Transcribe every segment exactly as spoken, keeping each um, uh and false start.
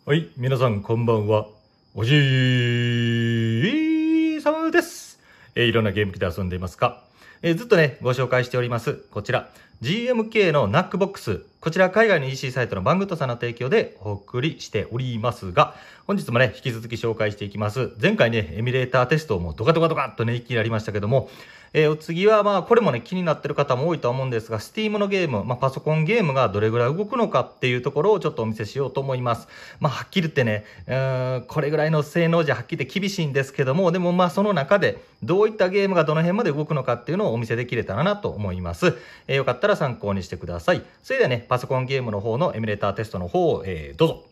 はい、皆さんこんばんは。おじいさまです。えー、いろんなゲーム機で遊んでいますか、えー、ずっとね、ご紹介しております。こちら、ジーエムケー のナックボックス。こちら、海外の イーシー サイトのバングッドさんの提供でお送りしておりますが、本日もね、引き続き紹介していきます。前回ね、エミュレーターテストをもうドカドカドカっとね、一気にやりましたけども、えー、お次はまあ、これもね、気になってる方も多いとは思うんですが、Steam のゲーム、まあ、パソコンゲームがどれぐらい動くのかっていうところをちょっとお見せしようと思います。まあ、はっきり言ってね、うーん、これぐらいの性能じゃはっきり言って厳しいんですけども、でもまあ、その中でどういったゲームがどの辺まで動くのかっていうのをお見せできれたらなと思います。えー、よかったら参考にしてください。それではね、パソコンゲームの方のエミュレーターテストの方を、えー、どうぞ。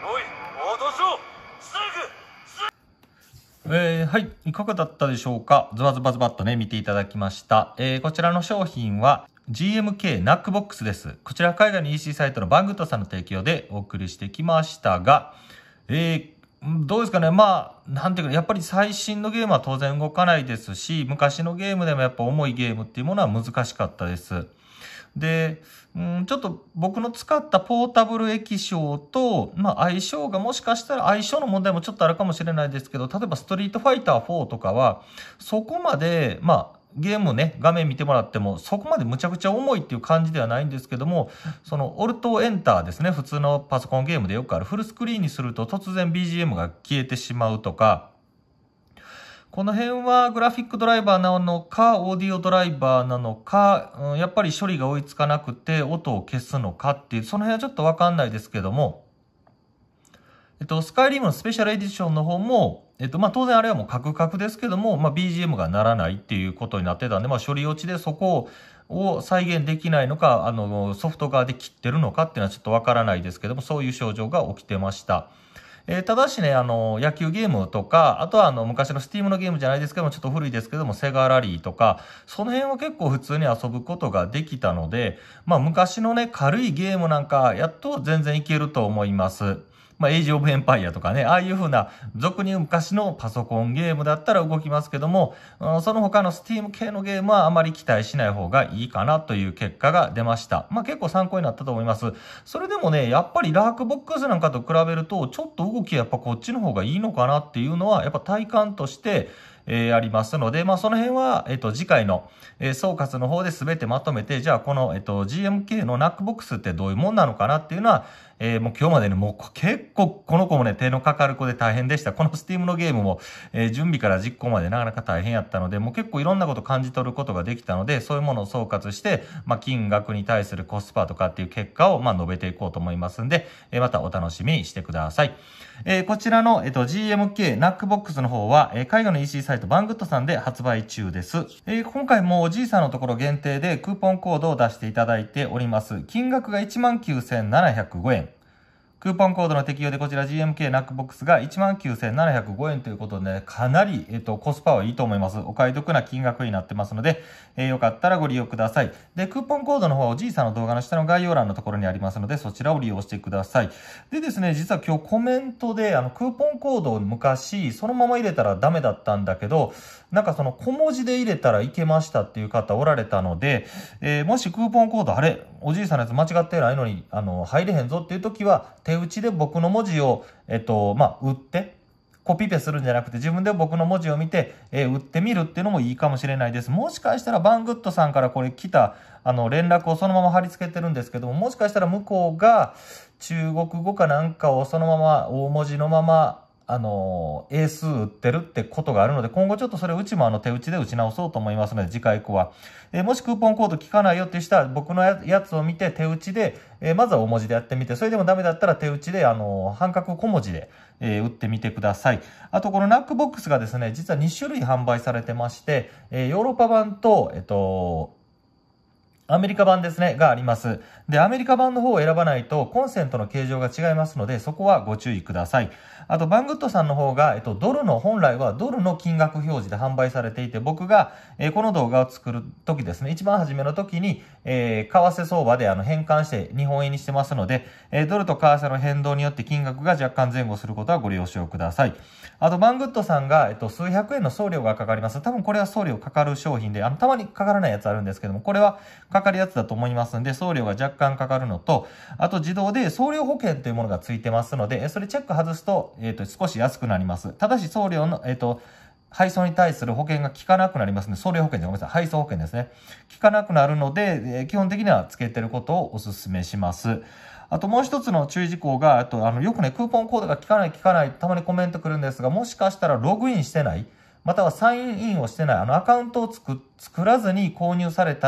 おい、戻そう。すぐえー、はい。いかがだったでしょうか。ズバズバズバッとね、見ていただきました。えー、こちらの商品は ジーエムケー ナックボックスです。こちら海外の イーシー サイトのバングッドさんの提供でお送りしてきましたが、えー、どうですかね。まあ、なんていうか、やっぱり最新のゲームは当然動かないですし、昔のゲームでもやっぱ重いゲームっていうものは難しかったです。で、うん、ちょっと僕の使ったポータブル液晶と、まあ相性がもしかしたら相性の問題もちょっとあるかもしれないですけど、例えばストリートファイターフォーとかは、そこまで、まあ、ゲームね、画面見てもらっても、そこまでむちゃくちゃ重いっていう感じではないんですけども、そのオルトエンターですね、普通のパソコンゲームでよくあるフルスクリーンにすると突然 ビージーエム が消えてしまうとか、この辺はグラフィックドライバーなのか、オーディオドライバーなのか、うん、やっぱり処理が追いつかなくて音を消すのかっていう、その辺はちょっとわかんないですけども、えっと、スカイリムのスペシャルエディションの方も、えっと、まあ、当然あれはもうカクカクですけども、まあ、ビージーエム が鳴らないっていうことになってたんで、まあ、処理落ちでそこを再現できないのか、あの、ソフト側で切ってるのかっていうのはちょっとわからないですけども、そういう症状が起きてました。えー、ただしね、あの、野球ゲームとか、あとはあの、昔のスティームのゲームじゃないですけども、ちょっと古いですけども、セガラリーとか、その辺は結構普通に遊ぶことができたので、まあ昔のね、軽いゲームなんかやっと全然いけると思います。まあ、エイジオブエンパイアとかね、ああいう風な、俗に昔のパソコンゲームだったら動きますけども、うん、その他のスティーム系のゲームはあまり期待しない方がいいかなという結果が出ました。まあ結構参考になったと思います。それでもね、やっぱりラークボックスなんかと比べると、ちょっと動きはやっぱこっちの方がいいのかなっていうのは、やっぱ体感として、えー、ありますので、まあ、その辺は、えっと、次回の、えー、総括の方で全てまとめて、じゃあ、この、えっと、ジーエムケー のナックボックスってどういうもんなのかなっていうのは、えー、もう今日までね、もう結構、この子もね、手のかかる子で大変でした。この Steam のゲームも、えー、準備から実行までなかなか大変やったので、もう結構いろんなこと感じ取ることができたので、そういうものを総括して、まあ、金額に対するコスパとかっていう結果を、まあ、述べていこうと思いますんで、えー、またお楽しみにしてください。えー、こちらの、えっと、ジーエムケー ナックボックスの方は、えー、海外の イーシー サイトバングッドさんで発売中です。えー、今回もおじいさんのところ限定でクーポンコードを出していただいております。金額が いちまんきゅうせんななひゃくごえん。クーポンコードの適用でこちら ジーエムケー ナックボックスが いちまんきゅうせんななひゃくごえんということで、ね、かなり、えっと、コスパはいいと思います。お買い得な金額になってますので、えー、よかったらご利用ください。で、クーポンコードの方はおじいさんの動画の下の概要欄のところにありますので、そちらを利用してください。でですね、実は今日コメントで、あの、クーポンコードを昔、そのまま入れたらダメだったんだけど、なんかその小文字で入れたらいけましたっていう方おられたので、えー、もしクーポンコード、あれ、おじいさんのやつ間違ってないのに、あの、入れへんぞっていう時は、手打ちで僕の文字を、えっと、まあ、打って、コピペするんじゃなくて自分で僕の文字を見て、えー、打ってみるっていうのもいいかもしれないです。もしかしたらバングッドさんからこれ来た、あの、連絡をそのまま貼り付けてるんですけども、もしかしたら向こうが中国語かなんかをそのまま、大文字のまま、あの、英数打ってるってことがあるので、今後ちょっとそれうちもあの手打ちで打ち直そうと思いますので、次回以降は。えー、もしクーポンコード聞かないよっていう人は、僕のやつを見て手打ちで、えー、まずは大文字でやってみて、それでもダメだったら手打ちで、あの、半角小文字で、えー、打ってみてください。あと、このナックボックスがですね、実はに種類販売されてまして、えー、ヨーロッパ版と、えっと、アメリカ版ですね、があります。で、アメリカ版の方を選ばないと、コンセントの形状が違いますので、そこはご注意ください。あと、バングッドさんの方が、えっと、ドルの、本来はドルの金額表示で販売されていて、僕が、えー、この動画を作るときですね、一番初めの時に、えー、為替相場であの変換して日本円にしてますので、えー、ドルと為替の変動によって金額が若干前後することはご了承ください。あと、バングッドさんが、えっと、数百円の送料がかかります。多分これは送料かかる商品で、あの、たまにかからないやつあるんですけども、これはかかるやつだと思いますんで、送料が若干かかるのと、あと自動で送料保険というものがついてますので、それチェック外すと、えっと、少し安くなります。ただし送料の、えっと、配送に対する保険が効かなくなりますので、送料保険でごめんなさい、配送保険ですね。効かなくなるので、えー、基本的にはつけてることをお勧めします。あともう一つの注意事項が、あと、あの、よくね、クーポンコードが効かない効かない、たまにコメント来るんですが、もしかしたらログインしてない、またはサインインをしてない、あのアカウントを作作らずに購入されたら、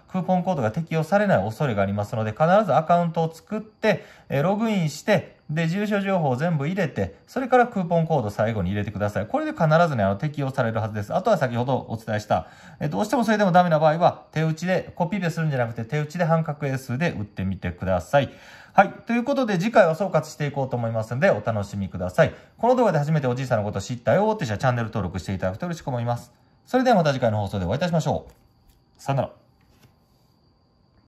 クーポンコードが適用されない恐れがありますので、必ずアカウントを作って、えー、ログインして、で、住所情報を全部入れて、それからクーポンコード最後に入れてください。これで必ずね、あの、適用されるはずです。あとは先ほどお伝えした、えー、どうしてもそれでもダメな場合は、手打ちで、コピペするんじゃなくて、手打ちで半角英数で打ってみてください。はい。ということで、次回は総括していこうと思いますので、お楽しみください。この動画で初めておじいさんのことを知ったよって人はチャンネル登録していただくと嬉しく思います。それではまた次回の放送でお会いいたしましょう。さよなら。